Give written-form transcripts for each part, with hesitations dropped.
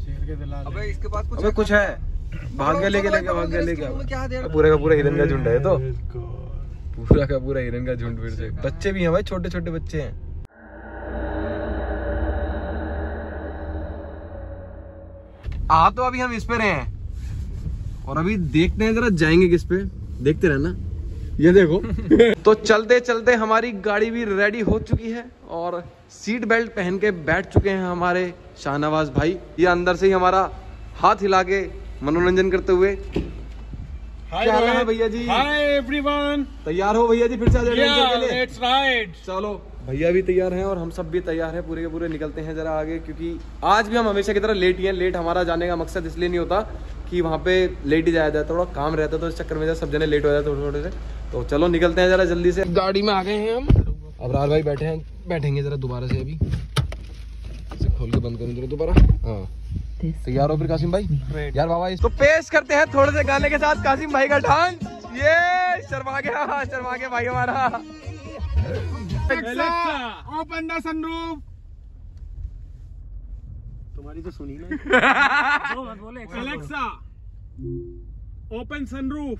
अबे इसके पास कुछ है, भाग गया लेके भाग गया लेके। पूरा का पूरा हिरन का झुंड है तो, पूरा का पूरा हिरन का झुंड। फिर से बच्चे भी हैं भाई, छोटे छोटे बच्चे हैं। आ तो अभी हम इस पे रहे हैं और अभी देखते हैं जरा जाएंगे किस पे, देखते रहना। ये देखो तो चलते चलते हमारी गाड़ी भी रेडी हो चुकी है और सीट बेल्ट पहन के बैठ चुके हैं हमारे शाहनवाज भाई। ये अंदर से ही हमारा हाथ हिला के मनोरंजन करते हुए। क्या हाल है भैया जी? हाय एवरीवन, तैयार हो भैया जी फिर से एडवेंचर के लिए? Let's ride. चलो भैया भी तैयार हैं और हम सब भी तैयार हैं, पूरे के पूरे निकलते हैं जरा आगे, क्योंकि आज भी हम हमेशा की तरह लेट ही हैं। लेट हमारा जाने का मकसद इसलिए नहीं होता कि वहाँ पे लेट ही जाया जाए, थोड़ा काम रहता है तो इस चक्कर में सब जने लेट हो जाते थोड़े थोड़े से। तो चलो निकलते हैं जरा जल्दी से। गाड़ी में आ गए हैं हम, अबरार भाई बैठे हैं, बैठेंगे जरा दोबारा से। अभी इसे खोल के बंद करूँ जरा दोबारा। हाँ तैयार हो फिर कासिम भाई? यार बाबा इसको पेश करते हैं थोड़े से गाने के साथ कासिम भाई का डांस। ये शर्मा गया भाई हमारा। Open the sunroof. तुम्हारी तो सुनी ना। Alexa open sunroof.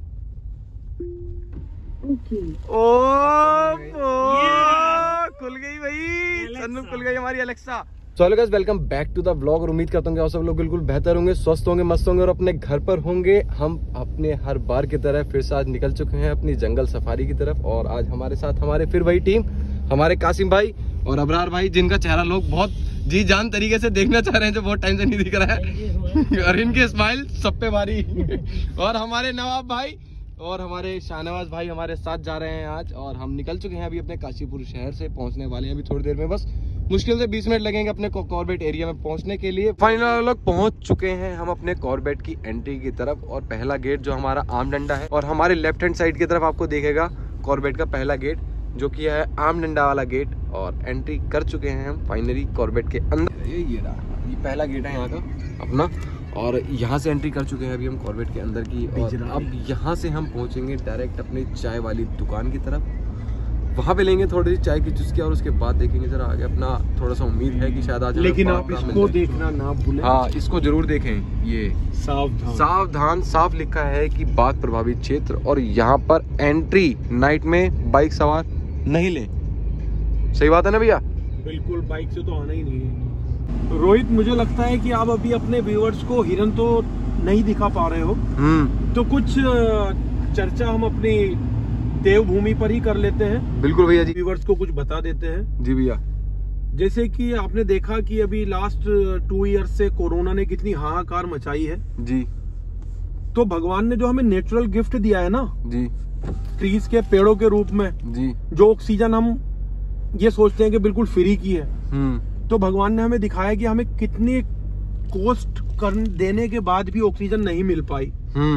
खुल गई भाई, सनरूफ खुल गई हमारी एलेक्सा। चलो guys welcome back to the vlog. और उम्मीद करता हूँ कि आप सब लोग बिल्कुल बेहतर होंगे, स्वस्थ होंगे, मस्त होंगे और अपने घर पर होंगे। हम अपने हर बार की तरह फिर से आज निकल चुके हैं अपनी जंगल सफारी की तरफ। और आज हमारे साथ हमारे फिर वही टीम, हमारे कासिम भाई और अबरार भाई, जिनका चेहरा लोग बहुत जी जान तरीके से देखना चाह रहे हैं, जो बहुत टाइम से नहीं दिख रहा है। और इनके स्माइल सब पे भारी। और हमारे नवाब भाई और हमारे शाहनवाज भाई हमारे साथ जा रहे हैं आज। और हम निकल चुके हैं अभी अपने काशीपुर शहर से, पहुंचने वाले हैं अभी थोड़ी देर में। बस मुश्किल से 20 मिनट लगेंगे अपने कॉर्बेट एरिया में पहुंचने के लिए। फाइनल लोग पहुंच चुके हैं हम अपने कॉर्बेट की एंट्री की तरफ। और पहला गेट जो हमारा आम डंडा है, और हमारे लेफ्ट हैंड साइड की तरफ आपको देखेगा कॉर्बेट का पहला गेट, जो कि है आम डंडा वाला गेट। और एंट्री कर चुके हैं हम फाइनली कॉर्बेट के अंदर। ये पहला गेट है यहाँ का अपना, और यहाँ से एंट्री कर चुके हैं अभी हम कॉर्बेट के अंदर की। और अब यहाँ से हम पहुँचेंगे डायरेक्ट अपने चाय वाली दुकान की तरफ। वहाँ पे लेंगे थोड़ी सी चाय की चुस्की और उसके बाद देखेंगे जरा आगे अपना। थोड़ा सा उम्मीद है कि शायद आज, लेकिन आप इसको देखना ना भूलें। हाँ इसको जरूर देखें। ये सावधान साफ लिखा है कि बाघ प्रभावित क्षेत्र, और यहाँ पर एंट्री नाइट में बाइक सवार नहीं ले। सही बात है ना भैया? बिल्कुल, बाइक से तो आना ही नहीं है। रोहित, मुझे लगता है कि आप अभी अपने व्यूअर्स को हिरन तो नहीं दिखा पा रहे हो, तो कुछ चर्चा हम अपनी देवभूमि पर ही कर लेते हैं। बिल्कुल भैया जी, व्यूअर्स को कुछ बता देते हैं। जी भैया। जैसे कि आपने देखा कि अभी लास्ट 2 ईयर से कोरोना ने कितनी हाहाकार मचाई है जी। तो भगवान ने जो हमें नेचुरल गिफ्ट दिया है ना जी, ट्रीज के पेड़ों के रूप में जी, जो ऑक्सीजन हम ये सोचते हैं कि बिल्कुल फ्री की है, तो भगवान ने हमें दिखाया कि हमें कितनी कॉस्ट कर देने के बाद भी ऑक्सीजन नहीं मिल पाई।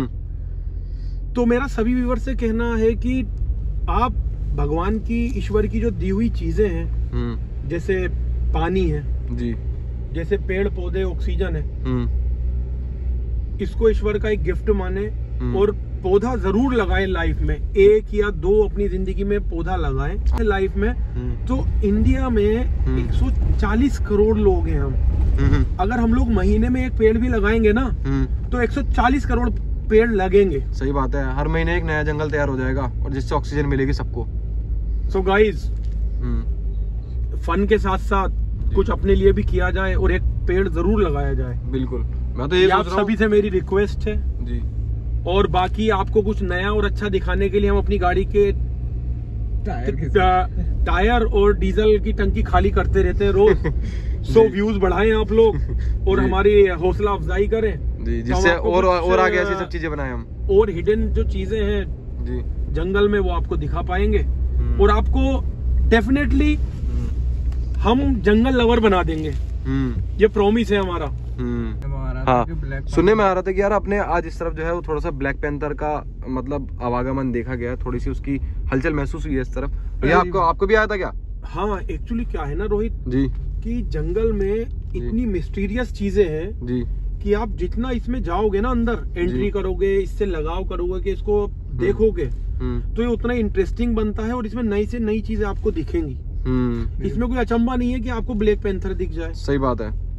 तो मेरा सभी व्यूअर्स से कहना है कि आप भगवान की, ईश्वर की जो दी हुई चीजें हैं, जैसे पानी है जी, जैसे पेड़ पौधे, ऑक्सीजन है, इसको ईश्वर का एक गिफ्ट माने और पौधा जरूर लगाएं लाइफ में। 1 या 2 अपनी जिंदगी में पौधा लगाएं लाइफ में। तो इंडिया में 140 करोड़ लोग हैं हम। अगर हम लोग महीने में 1 पेड़ भी लगाएंगे ना, तो 140 करोड़ पेड़ लगेंगे। सही बात है, हर महीने एक नया जंगल तैयार हो जाएगा और जिससे ऑक्सीजन मिलेगी सबको। सो गाइस, फन के साथ साथ कुछ अपने लिए भी किया जाए और 1 पेड़ जरूर लगाया जाए। बिल्कुल, मैं तो ये आप सभी से मेरी रिक्वेस्ट है जी। और बाकी आपको कुछ नया और अच्छा दिखाने के लिए हम अपनी गाड़ी के टायर और डीजल की टंकी खाली करते रहते हैं रोज। सो व्यूज बढ़ाएं आप लोग और हमारी हौसला अफजाई करें जी, जिससे और आगे ऐसी सब चीजें बनाएं हम। और हिडन जो चीजें हैं जी जंगल में, वो आपको दिखा पाएंगे और आपको डेफिनेटली हम जंगल लवर बना देंगे। ये प्रॉमिस है हमारा। हाँ, सुनने में आ रहा था कि यार अपने आज इस तरफ जो है वो थोड़ा सा ब्लैक पैंथर का मतलब आवागमन देखा गया है, थोड़ी सी उसकी हलचल महसूस हुई है इस तरफ। भैया आपको भी आया था क्या? हाँ, एक्चुअली क्या है ना रोहित जी, कि जंगल में इतनी मिस्टीरियस चीजें हैं जी कि आप जितना इसमें जाओगे ना, अंदर एंट्री करोगे, इससे लगाव करोगे, कि इसको देखोगे, तो ये उतना इंटरेस्टिंग बनता है और इसमें नई से नई चीजें आपको दिखेंगी। इसमें कोई अचंभा नहीं है कि आपको ब्लैक पैंथर दिख जाए। सही बात है।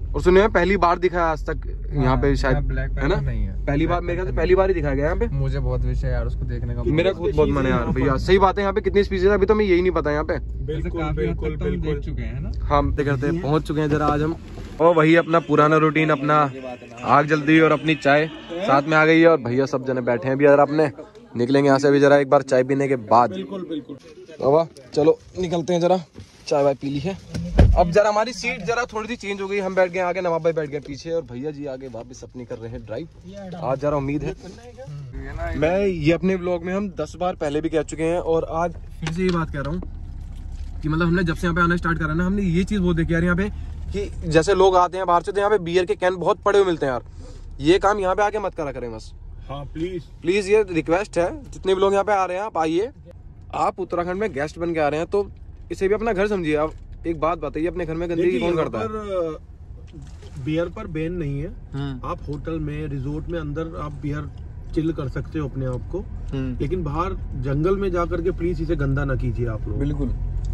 और सुनिए पहली बार दिखा है आज तक यहाँ पे शायद, है ना? नहीं है पहली बार, मेरे ख्याल से पहली बार ही दिखाया गया यहाँ पे। मुझे बहुत विषय यार उसको देखने का, मेरा खुद बहुत मन है यार भैया, सही बात है। यहाँ पे कितनी स्पीसीज है अभी तो हमें यही नहीं पता यहाँ पे। बिल्कुल बिल्कुल बिल्कुल देख चुके हैं ना हम करते पहुंच चुके हैं जरा आज हम, और वही अपना पुराना रूटीन, अपना आग जल्दी और अपनी चाय साथ में आ गई है। और भैया सब जने बैठे हैं अभी, अगर अपने निकलेंगे यहाँ से अभी जरा एक बार चाय पीने के बाद। बिल्कुल बिल्कुल बाबा चलो निकलते हैं, जरा चाय वाय पी ली है। अब जरा हमारी सीट जरा थोड़ी सी चेंज हो गई, हम बैठ गए आगे, नवाब भाई बैठ गए पीछे, और भैया जी आगे वापस अपनी कर रहे हैं ड्राइव। आज जरा उम्मीद है, मैं ये अपने ब्लॉग में हम 10 बार पहले भी कह चुके हैं, और आज फिर से ये बात कह रहा हूँ कि मतलब हमने जब से यहाँ पे आना स्टार्ट करा ना, हमने ये चीज बहुत देखी यार यहाँ पे कि जैसे लोग आते हैं बाहर से तो यहाँ पे बियर के कैन बहुत पड़े हुए मिलते हैं यार। ये काम यहाँ पे आके मत करा करें बस। हाँ प्लीज प्लीज, ये रिक्वेस्ट है, जितने भी लोग यहाँ पे आ रहे हैं आप आइए। आप उत्तराखंड में गेस्ट बन के आ रहे हैं तो इसे भी अपना घर समझिए। आप एक बात बताइए, अपने घर में गंदगी कौन करता है? बियर पर बैन नहीं है। आप होटल में, रिजोर्ट में अंदर आप बियर चिल कर सकते हो अपने आप को, लेकिन बाहर जंगल में जाकर के प्लीज इसे गंदा ना कीजिए आप लोग। बिल्कुल।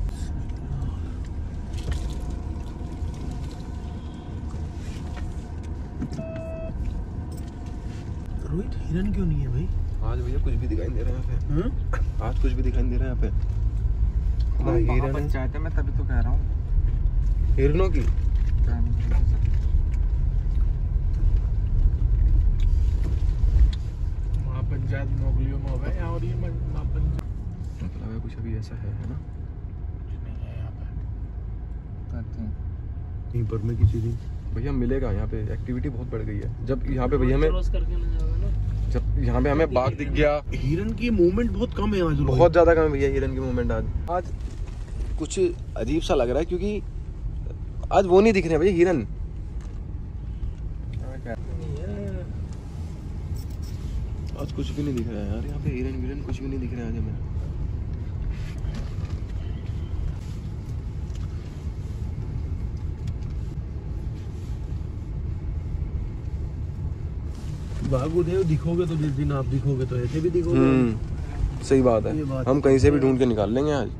रोहित, हिरन क्यों नहीं है भाई? आज भैया कुछ भी दिखाई नहीं दे रहा है यहाँ पे। आज कुछ भी दिखाई नहीं दे रहा है यहाँ पे। हिरन पंचायत है, मैं तभी तो कह रहा हूँ हिरनों की। पंचायत नौकरियों में हो गए, और ये मतलब है कुछ अभी ऐसा है ना? कुछ नहीं है यहाँ पे। कहते नहीं पर मैं किसी दिन भैया मिलेगा यहाँ पे, एक्टिविटी बहुत बढ़ गई है। जब यहाँ पे भैया हमें, जब यहाँ पे हमें बाघ दिख गया। हिरन की मूवमेंट बहुत कम है आज, बहुत ज्यादा कम है भैया हिरन की मूवमेंट आज कुछ अजीब सा लग रहा है, क्योंकि आज वो नहीं दिख रहे भैया हिरन। आज कुछ भी नहीं दिख रहा है यार यहाँ पे, हिरन विरन कुछ भी नहीं दिख रहा है आज हमें। बागुदेव दिखोगे तो जिस दिन आप दिखोगे तो ऐसे भी दिखोगे। सही बात है, हम कहीं से भी ढूंढ के निकाल लेंगे आज।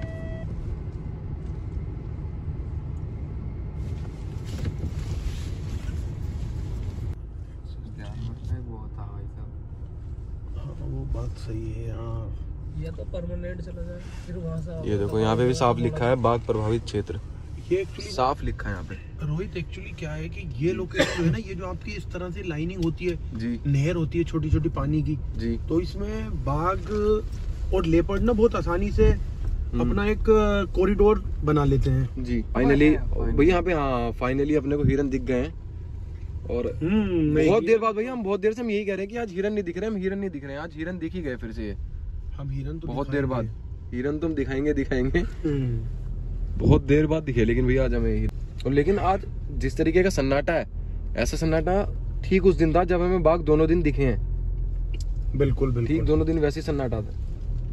वो बात सही है यार। ये तो परमानेंट चला जाए, फिर वहां से ये देखो यहाँ पे भी साफ लिखा है बाघ प्रभावित क्षेत्र, ये एक्चुअली साफ लिखा है यहाँ पे। रोहित एक्चुअली क्या है कि ये लोकेशन जो है ना, ये जो आपकी इस तरह से लाइनिंग होती है, जी नहर होती है छोटी छोटी पानी की जी, तो इसमें बाघ और लेपर्ड ना बहुत आसानी से अपना एक कॉरिडोर बना लेते हैं जी। फाइनली भैया यहाँ पे, हाँ फाइनली अपने को हिरन दिख गए हैं। और बहुत देर बाद भैया, हम बहुत देर से हम यही कह रहे हैं कि आज हिरन नहीं दिख रहे, हम हिरन नहीं दिख रहे हैं। आज हिरन दिख ही गए फिर से। हम हिरन तो बहुत देर बाद हिरन तुम दिखाएंगे बहुत देर बाद दिखे, लेकिन भैया आज हमें। और लेकिन आज जिस तरीके का सन्नाटा है, ऐसा सन्नाटा ठीक उस दिन था जब हमें बाघ दोनों दिन दिखे हैं। बिल्कुल बिल्कुल ठीक दोनों दिन वैसे ही सन्नाटा था।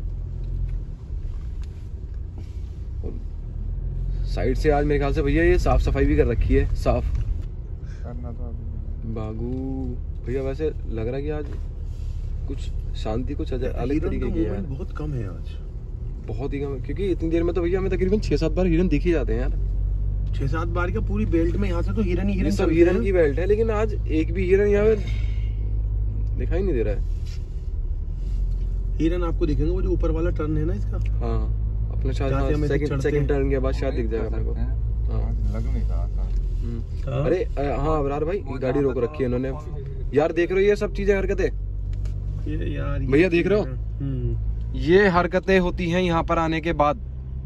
साइड से आज मेरे ख्याल से भैया ये साफ सफाई भी कर रखी है, साफ करना तो बागू भैया। वैसे लग रहा है कि आज कुछ शांति, कुछ अलग तरीके की है। बहुत कम है आज, बहुत ही कम, क्योंकि इतनी देर में तो भैया हमें तकरीबन 6-7 बार हिरन दिख ही जाते हैं यार। 6-7 बार क्या, पूरी बेल्ट में यहाँ से तो हिरन ही हिरन, सब हिरन की बेल्ट है, लेकिन आज एक भी हिरन यहाँ पे दिखाई नहीं दे रहा है। हिरन आपको दिखेंगे वो जो ऊपर वाला टर्न है ना इसका, हाँ अपने शायद सेकंड टर्न के बाद शायद दिख जाएगा अपने को। हाँ लग नहीं रहा था। अरे हाँ अबरार भाई, गाड़ी रोक रखी है इन्होंने यार, देख रहे हो ये सब चीजें, हरकतें यार भैया देख रहे हो, ये हरकतें होती हैं यहाँ पर आने के बाद।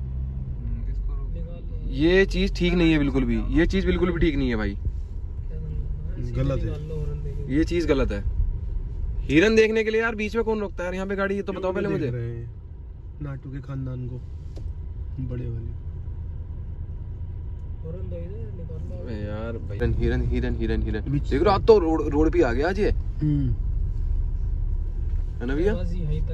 ये चीज ठीक नहीं है बिल्कुल भी, ये चीज बिल्कुल भी ठीक नहीं है भाई, गलत है, ये चीज गलत है। हिरन देखने के लिए यार बीच में कौन रोकता है यार यहाँ पे गाड़ी, ये तो बताओ पहले मुझे। नाटू के खानदान को, बड़े वाले यार हिरन हिरन हिरन हिरन हिरन देख रहे हो, आज तो रोड पे आ गया आज ये, है ना भैया?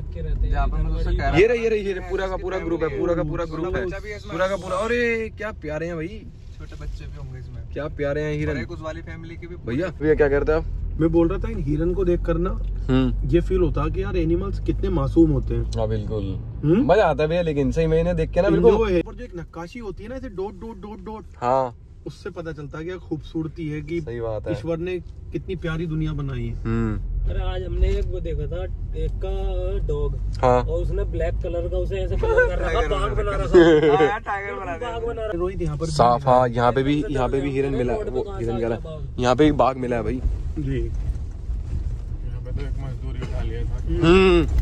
ये रही पूरा का पूरा ग्रुप है, पूरा का पूरा ग्रुप है, पूरा का पूरा। अरे क्या प्यारे हैं भाई, छोटे बच्चे भी होंगे इसमें, क्या प्यारे हैं हिरन। कुछ वाली फैमिली के भी। भैया क्या करते हैं आप? मैं बोल रहा था इन हिरन को देख कर ना ये फील होता कि यार एनिमल्स कितने मासूम होते हैं। हाँ बिल्कुल मजा आता है भैया, लेकिन सही मैंने देख के ना बिल्कुल। और जो एक नक्काशी होती है ना ऐसे डॉट डॉट डॉट डॉट, हाँ उससे पता चलता है कि खूबसूरती है कि सही बात है। ईश्वर ने कितनी प्यारी दुनिया बनाई है। अरे आज हमने एक वो देखा था, एक का डॉग, हाँ। और उसने ब्लैक कलर का उसे ऐसे कलर कर रखा, बाग बना रखा, टाइगर बना बाग बना रखा। रोहित यहाँ पर साफ, हाँ यहाँ पे भी हिरन मिला है, वो हिरन कह रहा है, यहाँ पे एक बाघ मिला है भाई। जी यहाँ पे तो एक मजदूरी उठा लिया था।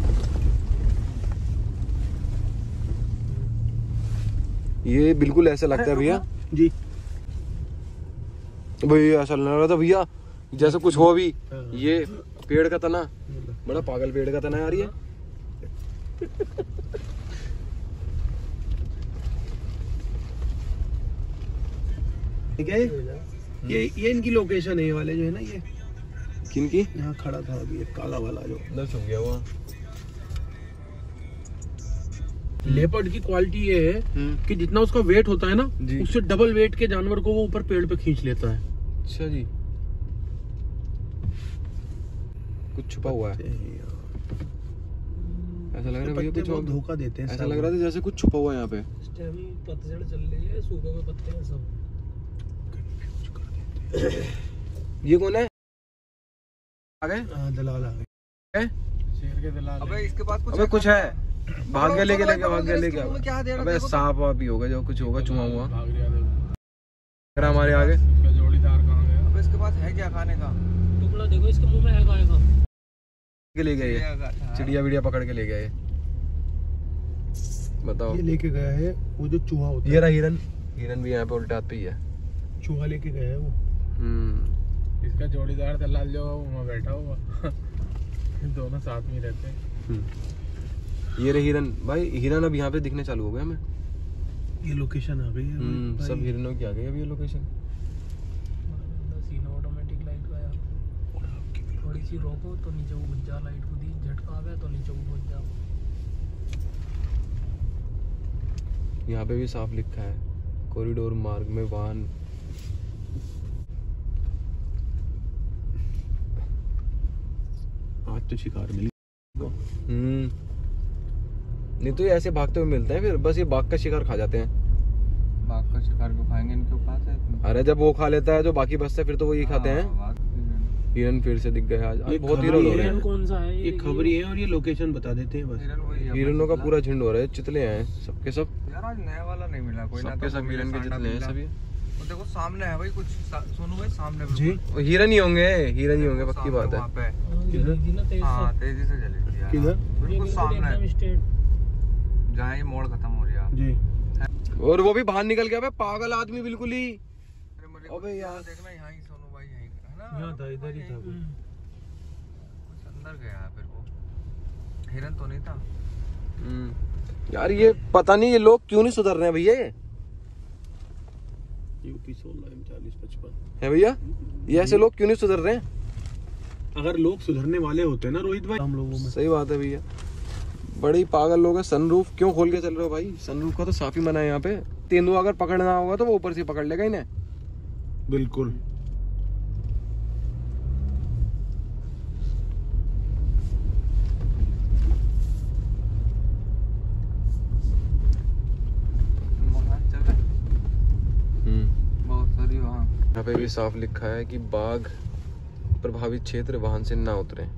ये बिल्कुल ऐसा लगता है भैया जी, भैया ऐसा लग रहा था भैया जैसे कुछ हो भी। ये पेड़ का तना, बड़ा पागल पेड़ का तना यार ये। ठीक है। ये इनकी लोकेशन है, ये वाले जो है ना, ये किनकी? यहाँ खड़ा था अभी एक काला वाला जो अंदर छुप गया हुआ। लेपर्ड की क्वालिटी ये है कि जितना उसका वेट होता है ना, जी। उससे डबल वेट के जानवर को वो ऊपर पेड़ पे खींच लेता है। अच्छा जी, कुछ छुपा हुआ है, ऐसा लग रहा है भैया कुछ और धोखा देते हैं। ऐसा लग रहा था जैसे कुछ छुपा हुआ है यहाँ पे। इस टाइम पतझड़ चल रही है, सूखे हुए पत्ते हैं सब। ये कौन है? आ गए दलाल आ गए। शेर के दलाल। अबे इसके पास कुछ है, भाग गया लेके क्या दे रहा? अबे सांप वाप ही होगा, जो कुछ होगा चुहा हुआ भाग रहा था। हमारे आगे। इसका जोड़ीदार कहाँ गया? अब इसके पास है क्या खाने का? टुकड़ा देखो इसके मुंह में है गाय का। के ले गए ये, चिड़िया विड़िया पकड़ के ले गए ये। बताओ, ये लेके गया है वो जो चूहा होता है। ये रहा हिरन, हिरन भी यहाँ पे उल्टे हाथ पे ही है। चूहा लेके गया है वो। इसका जोड़ीदार दलाल जो वहाँ बैठा हुआ दोनों साथ में रहते हैं। ये रहे हिरन भाई, हिरन अब यहाँ पे दिखने चालू हो गए हमें। ये लोकेशन आ गई है सब हिरनों की आ गई अभी ये लोकेशन। सीना ऑटोमेटिक लाइट का यार, थोड़ी सी रोको तो नीचे वो बुझ जा, लाइट को दी झटका आ गया तो नीचे वो बुझ जा। यहाँ पे भी साफ लिखा है, कॉरिडोर मार्ग में वाहन। आज तो शिकार मिली। नहीं तो ये ऐसे भागते हुए मिलते हैं, फिर बस ये बाघ का शिकार खा जाते हैं। बाघ का शिकार क्यों खाएंगे, इनके पास है। अरे जब वो खा लेता है जो बाकी बचता है फिर तो वो ये खाते हैं। हिरन फिर से दिख गया आज, बहुत हिरन हो रहे हैं। कौन सा है ये खबरी है और ये लोकेशन बता देते हैं बस। हिरनों का पूरा झुंड हो रहा है, चितले हैं सबके सब। यार आज नया वाला नहीं मिला कोई ना, सबके सब हिरन के चितले हैं सभी। वो देखो सामने है भाई कुछ, सोनू भाई सामने जी वो हिरन ही होंगे, हिरन ही होंगे, पक्की बात है। हाँ तेजी से चली थी यार। किधर? बिल्कुल सामने जहाँ ये मोड़ खत्म हो रहा जी। और वो भी बाहर निकल गया, पागल आदमी बिल्कुल ही। अबे यार देखना यहाँ ही सोनू भाई यहीं है ना, यहाँ था, इधर ही था वो। कुछ अंदर गया है, फिर वो हिरन तो नहीं था। यार ये पता नहीं ये लोग क्यों नहीं सुधर रहे हैं भैया। यूपी 16 40 55 है भैया, ये ऐसे लोग क्यों नहीं सुधर रहे हैं? अगर लोग सुधरने वाले होते ना रोहित भाई, हम लोगों में। सही बात है भैया, बड़े ही पागल लोग हैं। सनरूफ क्यों खोल के चल रहे हो भाई? सनरूफ का तो साफ ही मना है यहाँ पे। तेंदुआ अगर पकड़ना होगा तो वो ऊपर से पकड़ लेगा इन्हें। बिल्कुल। बहुत सारी वहाँ यहाँ पे भी साफ लिखा है कि बाघ प्रभावित क्षेत्र वाहन से ना उतरे।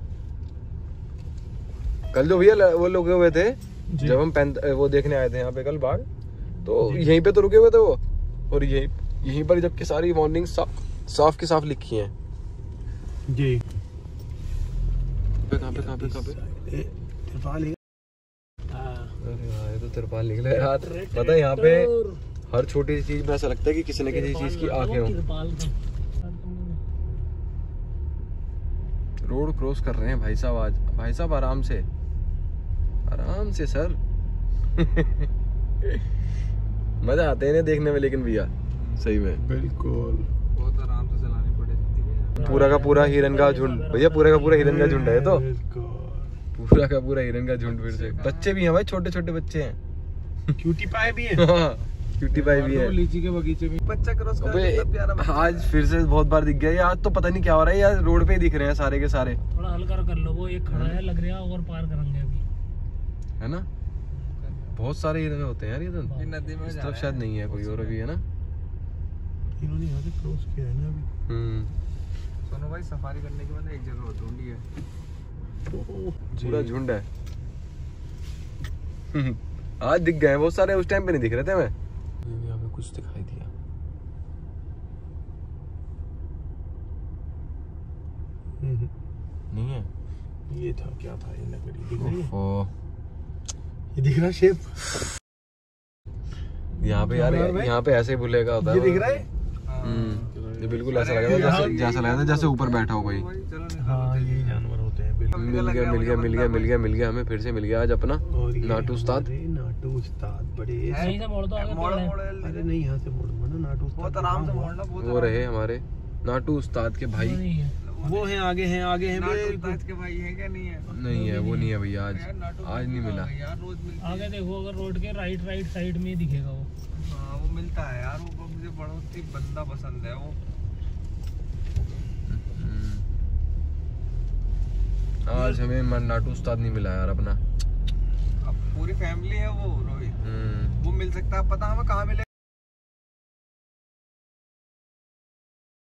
कल जो भैया वो लोग हुए थे जब हम वो देखने आए थे यहाँ पे कल बाघ, तो यहीं पे तो रुके हुए थे वो, और यहीं पर जबकि सारी वार्निंग साफ की साफ लिखी हैं। जी कहाँ पे तिरपाल है। अरे यार ये तो तिरपाल निकला यार। पता है यहाँ पे हर छोटी सी चीज में ऐसा लगता है कि किसी न किसी चीज की आंखें हो। रोड क्रॉस कर रहे हैं भाई साहब आज। भाई साहब आराम से सर। मजा आते हैं इन्हें देखने में, लेकिन भैया सही में बिल्कुल बहुत आराम से चलानी पड़ती है। पूरा का पूरा हिरन का झुंड भैया, पूरा का पूरा हिरन का झुंड है। तो पूरा का पूरा हिरन का झुंड। फिर से बच्चे भी हैं भाई, छोटे छोटे बच्चे हैं। क्यूटी पाए भी है। क्यूटी पाई भी है। लीची के बगीचे में बच्चा क्रॉस कर अबे आज फिर से बहुत बार दिख गया। आज तो पता नहीं क्या हो रहा है यार, रोड पे ही दिख रहे हैं सारे के सारे। थोड़ा हल्का कर लो, वो एक खड़ा है लग रहा है, और पार करेंगे अभी, है ना। बहुत सारे हिरन होते हैं यार ये तो। नदी में इस तरफ शायद नहीं है कोई और अभी, है ना। इन्होंने यहाँ से क्रॉस किया है ना अभी। सोनू भाई सफारी करने के बाद एक जगह ढूंढी है, पूरा झुंड है। आज दिख गए बहुत सारे, उस टाइम पे नहीं दिख रहे थे हमें। यहाँ पे कुछ दिखाई दिया, नहीं है। ये था, क्या था ये लकड़ी दिख रही है? ओह, ये दिख रहा शेप यहाँ पे यार, यहाँ पे ऐसे भूलेगा होता है। ये दिख रहा है? ये बिल्कुल ऐसा लग रहा था जैसा लग रहा था जैसे ऊपर बैठा हो कोई। हाँ ये जानवर होते हैं बिल्कुल। मिल गया हमें, फिर से मिल गया आज अपना नाटू उस्ताद। नाटू उस्ताद बड़े नहीं से मोड़ दो आगे, अरे नहीं यहाँ से मोड़ूंगा ना, नाटू उस्ताद बहुत आराम से मोड़ना। वो रहे हमारे नाटू उस्ताद के भाई, नहीं है। वो हैं आगे हैं बिल्कुल। के भाई है क्या? नहीं है, नहीं है, वो नहीं है भैया, आज नहीं मिला। यार रोज मिलता आगे देखो, अगर रोड के राइट साइड में ही दिखेगा वो। हाँ वो मिलता है यार, वो मुझे बहुत ही बंदा पसंद है वो। आज हमें नाटू उस्ताद नहीं मिला यार अपना। अब पूरी फैमिली है वो रोहित, वो मिल सकता है। पता हमें कहाँ मिले?